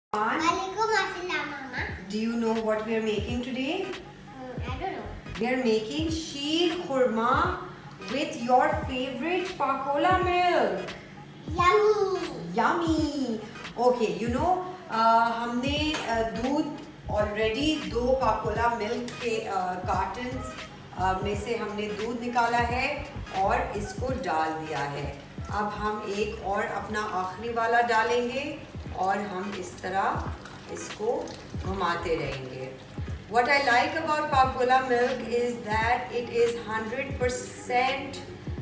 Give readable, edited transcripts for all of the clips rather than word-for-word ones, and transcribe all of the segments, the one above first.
Mama. Do you know what we are making today? I don't know. We are making sheer khurma with your favorite Pakola milk. Yummy. Yummy. Okay, हमने दूध already 2 Pakola milk के cartons में से हमने दूध निकाला है और इसको डाल दिया है। अब हम एक और अपना आखिरी वाला डालेंगे और हम इस तरह इसको घुमाते रहेंगे। What I like about Pakola milk is that it is 100%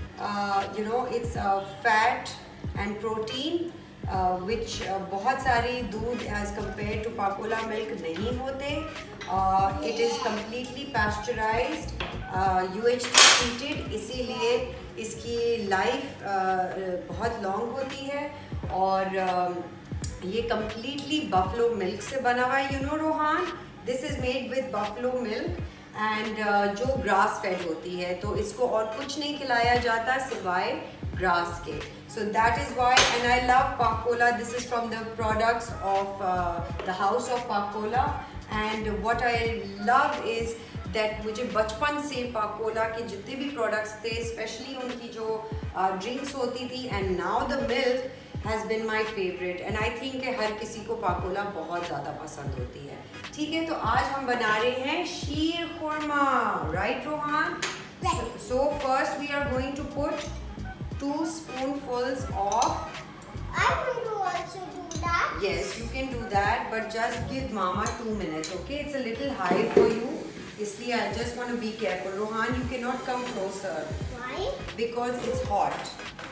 it's fat and protein which बहुत सारी दूध as compared to Pakola milk नहीं होते। It is completely pasteurized, UHT treated, इसीलिए इसकी लाइफ बहुत लॉन्ग होती है और ये completely buffalo milk से बना हुआ है। Rohan, this is made with buffalo milk and जो grass fed होती है, तो इसको और कुछ नहीं खिलाया जाता सिवाय grass के। So that is why, and I love Pakola. This is from the products of the house of Pakola, and what I love is that मुझे बचपन से पाकोला के जितने भी प्रोडक्ट्स थे, स्पेशली उनकी जो ड्रिंक्स होती थी, and now the milk has been my favorite, and I think कि हर किसी को पाकोला बहुत ज़्यादा पसंद होती है। ठीक है, तो आज हम बना रहे हैं शीर खुरमा, right Rohan? So first we are going to put 2 spoonfuls of. I'm going to also do that. Yes, you can do that, but just give Mama 2 minutes, okay? It's a little high for you. इसलिए I just want to be careful. Rohan, you cannot come closer. Why? Because it's hot.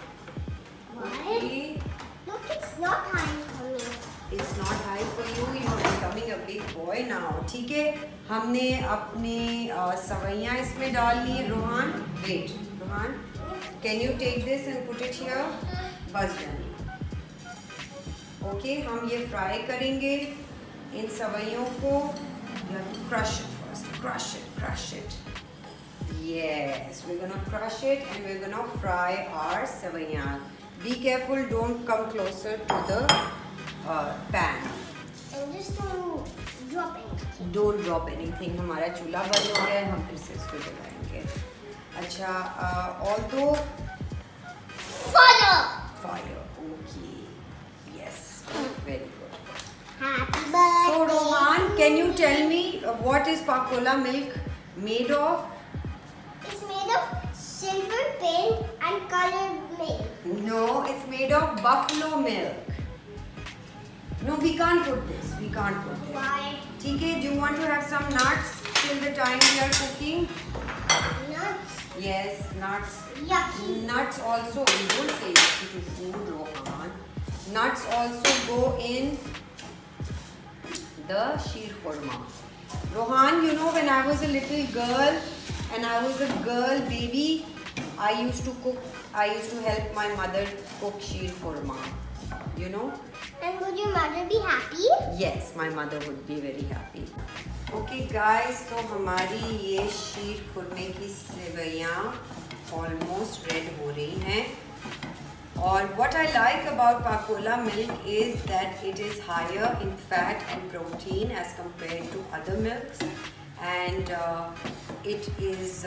Why? Okay. Look, it's not high for me. It's not high for you. You are becoming a big boy now. ठीक है? हमने अपने सवैयाँ इसमें डाल ली है। Rohan, wait. Rohan, can you take this and put it here? बस जानी। Okay, हम ये फ्राई करेंगे इन सवैयों को। You have to crush it first. Crush it. Yes, we're gonna crush it and we're gonna fry our savaiyan. Be careful, don't come closer to the pan. And just don't drop anything. Don't drop anything. हमारा चूल्हा बंद हो गया है, हम फिर से इसको जलाएंगे। अच्छा, although Fire. Okay. Yes, very good. Happy birthday. So Rohan, can you tell me what is Pakola milk made of? It's made of silver pink and colored milk. No, it's made of buffalo milk. No, we can't put this. Why? ठीक है, do you want to have some nuts till the time we are cooking? Nuts. Yes, nuts. Yucky. Nuts also, we don't say yucky to food, Rohan. Nuts also go in the sheer khurma. Rohan, when I was a little girl and I was a girl baby, I used to help my mother cook sheer khurma. And would your mother be happy? Yes, my mother would be very happy. Okay guys, तो हमारी ये शीर खुरमे की सेवैयाँ almost red हो रही हैं और what I like about Pakola milk is that it is higher in fat and protein as compared to other milks, and it is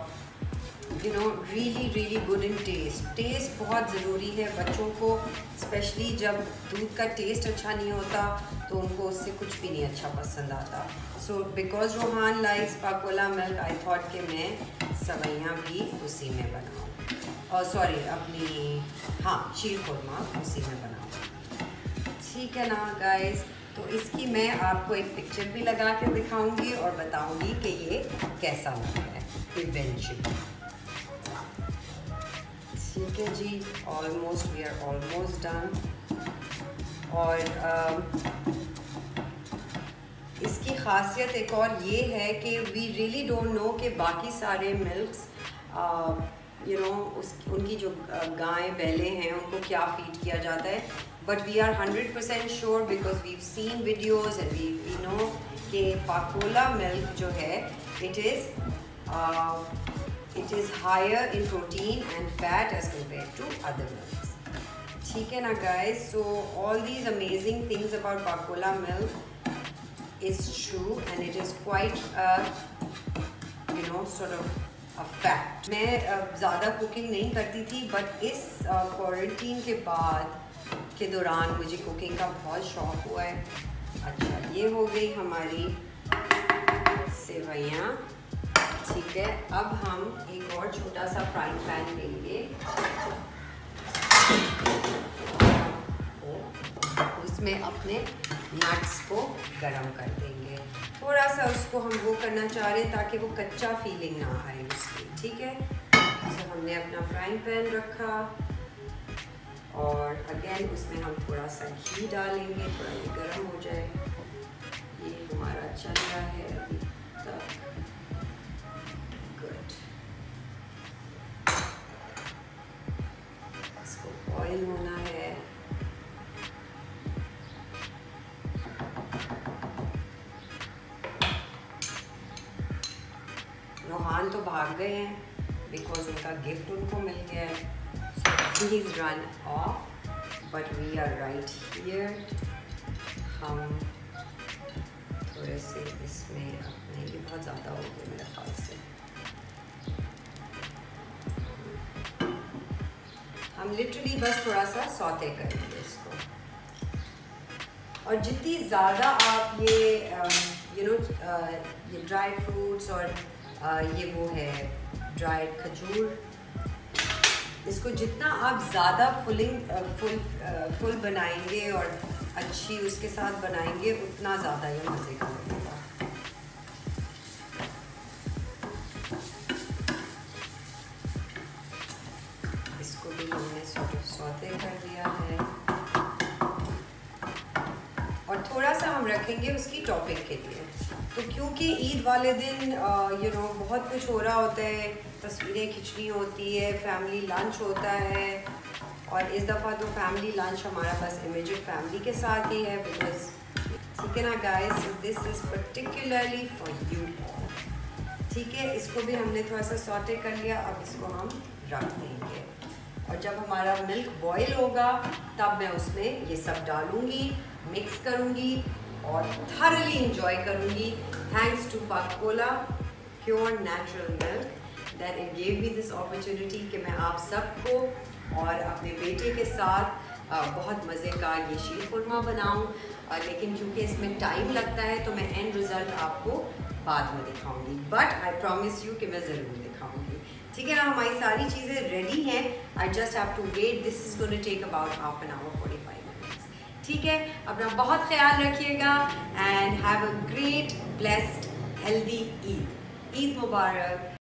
really good in taste. Taste बहुत ज़रूरी है बच्चों को, स्पेशली जब दूध का टेस्ट अच्छा नहीं होता तो उनको उससे कुछ भी नहीं अच्छा पसंद आता। So because Rohan likes Pakola milk, I thought कि मैं सवैयाँ भी उसी में बनाऊँ, और अपनी शीर खुरमा उसी में बनाऊँ। ठीक है ना गाइस? तो इसकी मैं आपको एक पिक्चर भी लगा के दिखाऊंगी और बताऊंगी कि ये कैसा लगा है इवेंचुअली। ठीक है जी, वी आर ऑलमोस्ट डन। और इसकी खासियत एक और ये है कि वी रियली डोंट नो कि बाकी सारे मिल्क्स उनकी जो गाय बैले हैं उनको क्या फीड किया जाता है, but we are 100% sure because we seen videos and we know कि पाकोला मिल्क जो है it is higher in protein and fat as compared to other milks. ठीक है ना guys, so all these amazing things about Pakola milk is true and it is quite sort of a fact. मैं ज़्यादा cooking नहीं करती थी, but इस quarantine के बाद के दौरान मुझे कुकिंग का बहुत शौक़ हुआ है। अच्छा, ये हो गई हमारी सेवइयाँ। ठीक है, अब हम एक और छोटा सा फ्राइंग पैन लेंगे, उसमें अपने नट्स को गरम कर देंगे। थोड़ा सा उसको हम वो करना चाह रहे हैं ताकि वो कच्चा फीलिंग ना आए उसकी। ठीक है, तो हमने अपना फ्राइंग पैन रखा और अगेन उसमें हम थोड़ा सा घी डालेंगे, थोड़ा ये गर्म हो जाए। ये हमारा चल रहा है अभी तक। गुड, इसको बॉईल होना है। रोहान तो भाग गए हैं बिकॉज उनका गिफ्ट उनको मिल गया है, so he is run off, but we are right here. हम थोड़े से इसमें अपने, ये बहुत ज़्यादा हो गया मेरे ख्याल से, हम लिटरली बस थोड़ा सा सौते करेंगे इसको। और जितनी ज़्यादा आप ये ये ड्राई फ्रूट्स और ये वो है ड्राइड खजूर, इसको जितना आप ज़्यादा फुल बनाएंगे और अच्छी उसके साथ बनाएंगे, उतना ज़्यादा ये मज़े का लगेगा। इसको भी हमने सौते कर दिया है और थोड़ा सा हम रखेंगे उसकी टॉपिंग के लिए। तो क्योंकि ईद वाले दिन बहुत कुछ हो रहा होता है, तस्वीरें खिंचनी होती है, फैमिली लंच होता है, और इस दफ़ा तो फैमिली लंच हमारा बस इमीडिएट फैमिली के साथ ही है, बिकॉज ठीक है ना guys, this is particularly for you. ठीक है, इसको भी हमने थोड़ा सा सौटे कर लिया, अब इसको हम रख देंगे और जब हमारा मिल्क बॉयल होगा तब मैं उसमें ये सब डालूँगी, मिक्स करूँगी और थरली इंजॉय करूँगी। Thanks to Pakola pure natural milk that it gave me this opportunity कि मैं आप सबको और अपने बेटे के साथ बहुत मज़े का ये शीर खुरमा बनाऊँ, लेकिन क्योंकि इसमें टाइम लगता है तो मैं एंड रिज़ल्ट आपको बाद में दिखाऊंगी, बट आई प्रॉमिस यू कि मैं ज़रूर दिखाऊंगी। ठीक है ना, हमारी सारी चीज़ें रेडी हैं, I just have to wait. This is going to take about half an hour 45 minutes. ठीक है, अपना बहुत ख्याल रखिएगा and have a great blessed healthy Eid. Eid Mubarak.